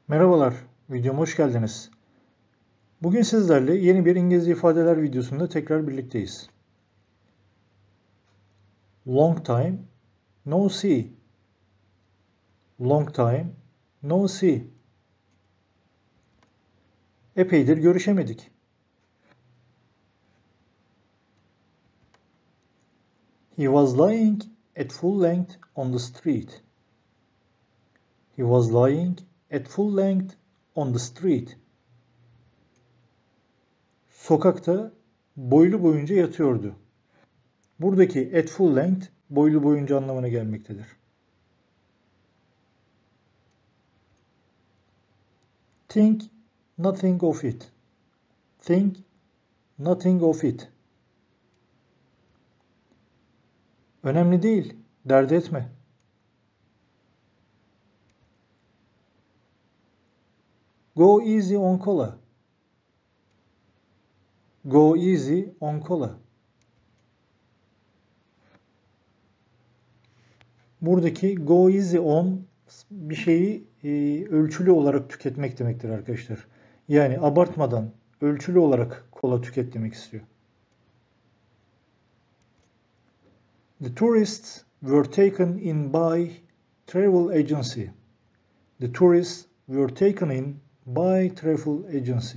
Merhabalar, videoma hoş geldiniz. Bugün sizlerle yeni bir İngilizce ifadeler videosunda tekrar birlikteyiz. Long time no see. Long time no see. Epeydir görüşemedik. He was lying at full length on the street. He was lying at full length on the street. Sokakta boylu boyunca yatıyordu. Buradaki at full length boylu boyunca anlamına gelmektedir. Think nothing of it. Think nothing of it. Önemli değil, dert etme. Go easy on cola. Go easy on cola. Buradaki go easy on bir şeyi ölçülü olarak tüketmek demektir arkadaşlar. Yani abartmadan ölçülü olarak kola tüket demek istiyor. The tourists were taken in by travel agency. The tourists were taken in by travel agency.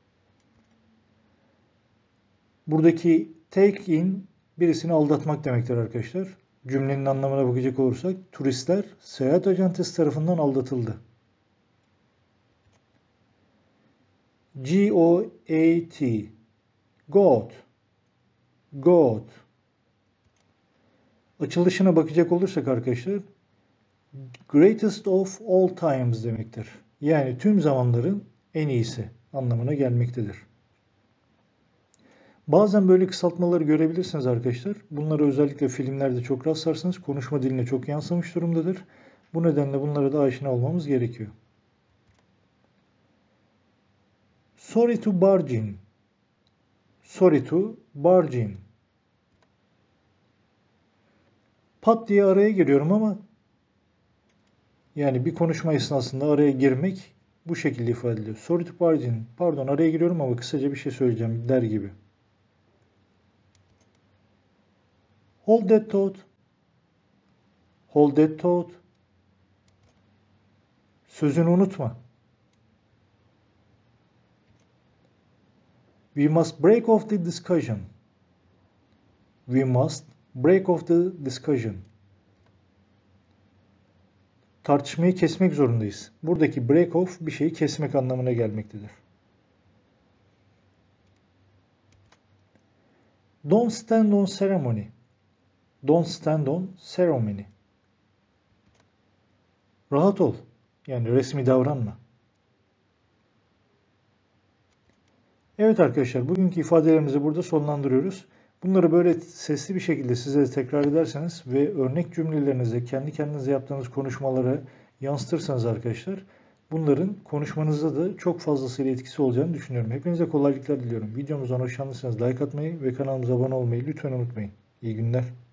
Buradaki take in birisini aldatmak demektir arkadaşlar. Cümlenin anlamına bakacak olursak turistler seyahat acentesi tarafından aldatıldı. G-O-A-T Got. Got. Açılışına bakacak olursak arkadaşlar greatest of all times demektir. Yani tüm zamanların en iyisi anlamına gelmektedir. Bazen böyle kısaltmaları görebilirsiniz arkadaşlar. Bunları özellikle filmlerde çok rastlarsınız. Konuşma diline çok yansımış durumdadır. Bu nedenle bunlara da aşina olmamız gerekiyor. Sorry to barge in. Sorry to barge in. Pat diye araya giriyorum ama yani bir konuşma esnasında araya girmek bu şekilde ifade ediliyor. Sorry to barge in. Pardon araya giriyorum ama kısaca bir şey söyleyeceğim der gibi. Hold that thought. Hold that thought. Sözünü unutma. We must break off the discussion. We must break off the discussion. Tartışmayı kesmek zorundayız. Buradaki break off bir şeyi kesmek anlamına gelmektedir. Don't stand on ceremony. Don't stand on ceremony. Rahat ol. Yani resmi davranma. Evet arkadaşlar, bugünkü ifadelerimizi burada sonlandırıyoruz. Bunları böyle sesli bir şekilde size de tekrar ederseniz ve örnek cümlelerinizi kendi kendinize yaptığınız konuşmaları yansıtırsanız arkadaşlar, bunların konuşmanızda da çok fazlasıyla etkisi olacağını düşünüyorum. Hepinize kolaylıklar diliyorum. Videomuzdan hoşlandıysanız like atmayı ve kanalımıza abone olmayı lütfen unutmayın. İyi günler.